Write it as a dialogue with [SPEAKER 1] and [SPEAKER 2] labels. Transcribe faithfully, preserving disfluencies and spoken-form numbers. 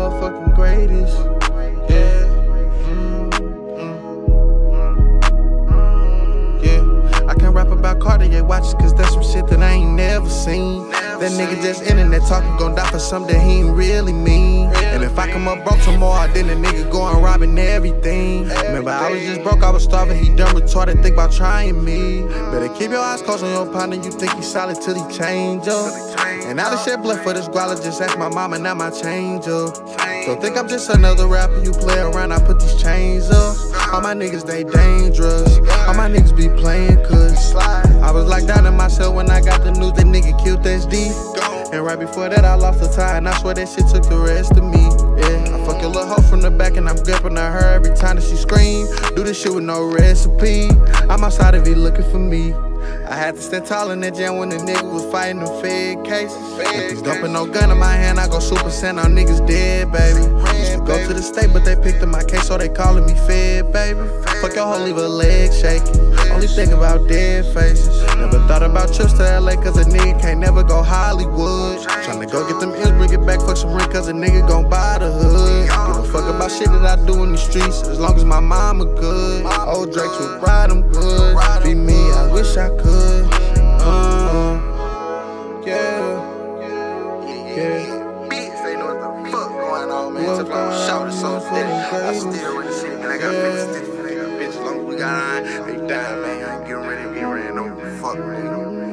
[SPEAKER 1] motherfucking greatest. Yeah. Mm, mm, yeah. I can't rap about Cartier watches, cause that's some shit that I ain't never seen. That nigga just internet talking, gon' die for something he ain't really mean. And if I come up broke tomorrow, then the nigga going robbing everything. Remember, I was just broke, I was starving, he done retarded, think about trying me. Better keep your eyes closed on your partner, you think he solid till he change up. And now the shit blood for this guala, just ask my mama, now my change up. Don't think I'm just another rapper, you play around, I put these chains up. All my niggas, they dangerous, all my niggas be playing cuz I was locked down in my cell when I got the news that nigga killed S D. And right before that I lost the tie, and I swear that shit took the rest of me. Yeah, I fuck your little hoe from the back and I'm gripping on her every time that she scream. Do this shit with no recipe, I'm outside of it looking for me. I had to stand tall in that jam when the nigga was fighting them fed cases. If he's dumping no gun in my hand, I go super send on niggas dead, baby. Used to go to the state, but they picked up my case, so they calling me fed, baby. Fuck your hoe, leave her leg shaking. Only think about dead faces. Never thought about trips to L A, cause a nigga can't never go Hollywood. Tryna go get them M's, bring it back, fuck some rent, cause a nigga gon' buy the hood. Give a fuck about shit that I do in the streets, as long as my mama good. Old Drake would ride them good. Be me, I wish I could. Uh, yeah, yeah.
[SPEAKER 2] Bitch, they know what the fuck going on, man. Took my shout or something. I still ready to see, man. I got bitches, I got bitches, as long as we got iron, they die, man. I ain't getting ready, getting ready, no fuck, man.